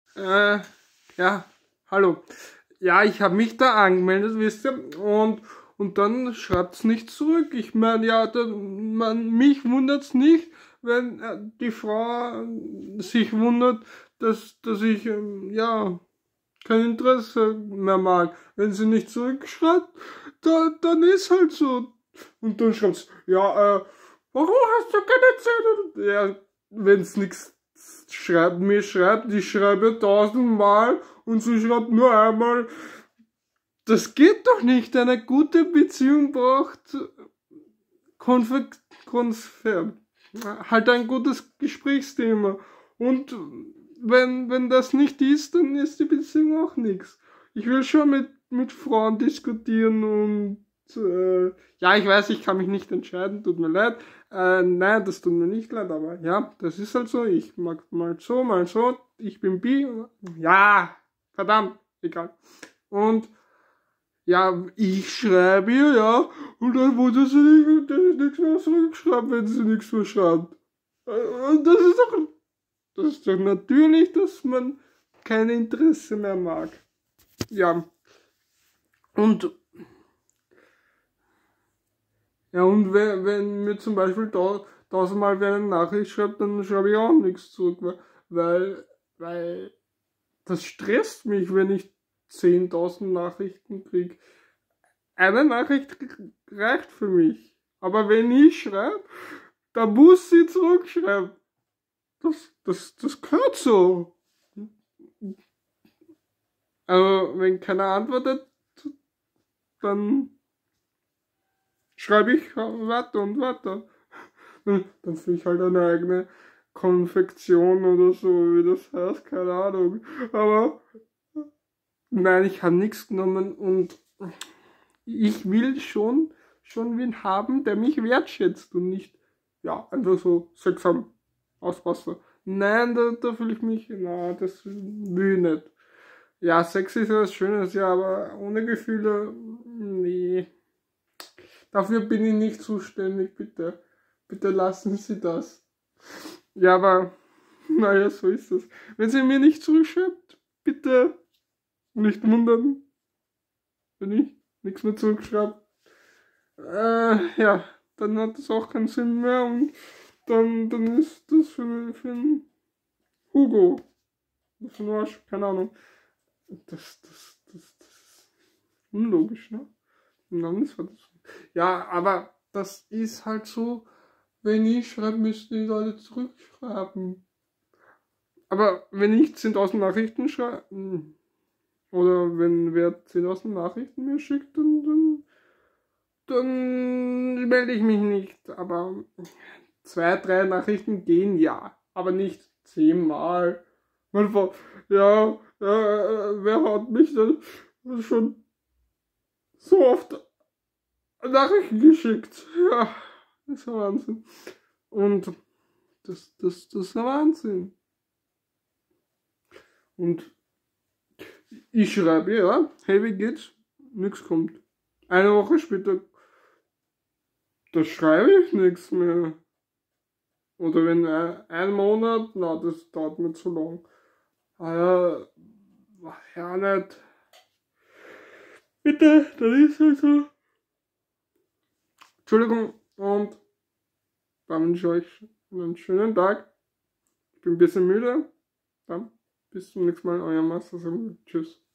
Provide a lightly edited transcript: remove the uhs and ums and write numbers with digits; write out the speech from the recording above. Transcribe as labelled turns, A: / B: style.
A: Äh, ja, hallo. Ja, ich habe mich da angemeldet, wisst ihr, und dann schreibt's nicht zurück. Ich meine, ja, mich wundert's nicht, wenn die Frau sich wundert, dass ich, ja, kein Interesse mehr mag. Wenn sie nicht zurückschreibt, dann ist halt so. Und dann schreibt's, ja, warum hast du keine Zeit? Und, ja, wenn's nichts mir schreibt, ich schreibe 1000 Mal und sie schreibt nur einmal. Das geht doch nicht. Eine gute Beziehung braucht Konfer Konfer halt ein gutes Gesprächsthema. Und wenn das nicht ist, dann ist die Beziehung auch nichts. Ich will schon mit Frauen diskutieren und ja, ich weiß, ich kann mich nicht entscheiden, tut mir leid. Nein, das tut mir nicht leid, aber ja, das ist halt so. Ich mag mal so, ich bin bi. Ja, verdammt, egal. Und ja, ich schreibe ihr, ja, und dann wurde sie nicht, dass ich nichts mehr zurückschreibe, wenn sie nichts mehr schreibt. Und das ist doch natürlich, dass man kein Interesse mehr mag. Ja, und, ja, und wenn mir zum Beispiel 1000 Mal wer eine Nachricht schreibt, dann schreibe ich auch nichts zurück, weil das stresst mich, wenn ich 10.000 Nachrichten kriege. Eine Nachricht reicht für mich. Aber wenn ich schreibe, dann muss sie zurückschreiben. Das gehört so. Aber wenn keiner antwortet, dann schreibe ich weiter und weiter. Dann führe ich halt eine eigene Konfektion oder so, wie das heißt, keine Ahnung. Aber nein, ich habe nichts genommen und ich will schon wen haben, der mich wertschätzt und nicht, ja, einfach so seltsam auspassen. Nein, da fühle ich mich, na, das will ich nicht. Ja, Sex ist ja was Schönes, ja, aber ohne Gefühle, nee. Dafür bin ich nicht zuständig, bitte. Bitte lassen Sie das. Ja, aber, naja, so ist es. Wenn sie mir nicht zurückschreibt, bitte nicht wundern, wenn ich nichts mehr zurückschreibe. Ja, dann hat das auch keinen Sinn mehr und dann ist das für einen Hugo. Für einen Arsch, keine Ahnung. Das ist unlogisch, ne? Und dann ist halt so. Ja, aber das ist halt so, wenn ich schreibe, müssten die Leute zurückschreiben. Aber wenn ich 10.000 Nachrichten schreibe, oder wenn wer 10.000 Nachrichten mir schickt, dann melde ich mich nicht. Aber 2, 3 Nachrichten gehen ja. Aber nicht 10 Mal. Ja, wer hat mich denn schon so oft Nachrichten geschickt? Ja, das ist ein Wahnsinn. Und das ist ein Wahnsinn. Und ich schreibe, ja, hey, wie geht's? Nix kommt. Eine Woche später, da schreibe ich nichts mehr. Oder wenn ein Monat, na, das dauert mir zu lang. Ah ja, nicht. Bitte, dann ist halt so. Entschuldigung und dann wünsche ich euch einen schönen Tag. Ich bin ein bisschen müde. Dann bis zum nächsten Mal, euer Master. Tschüss.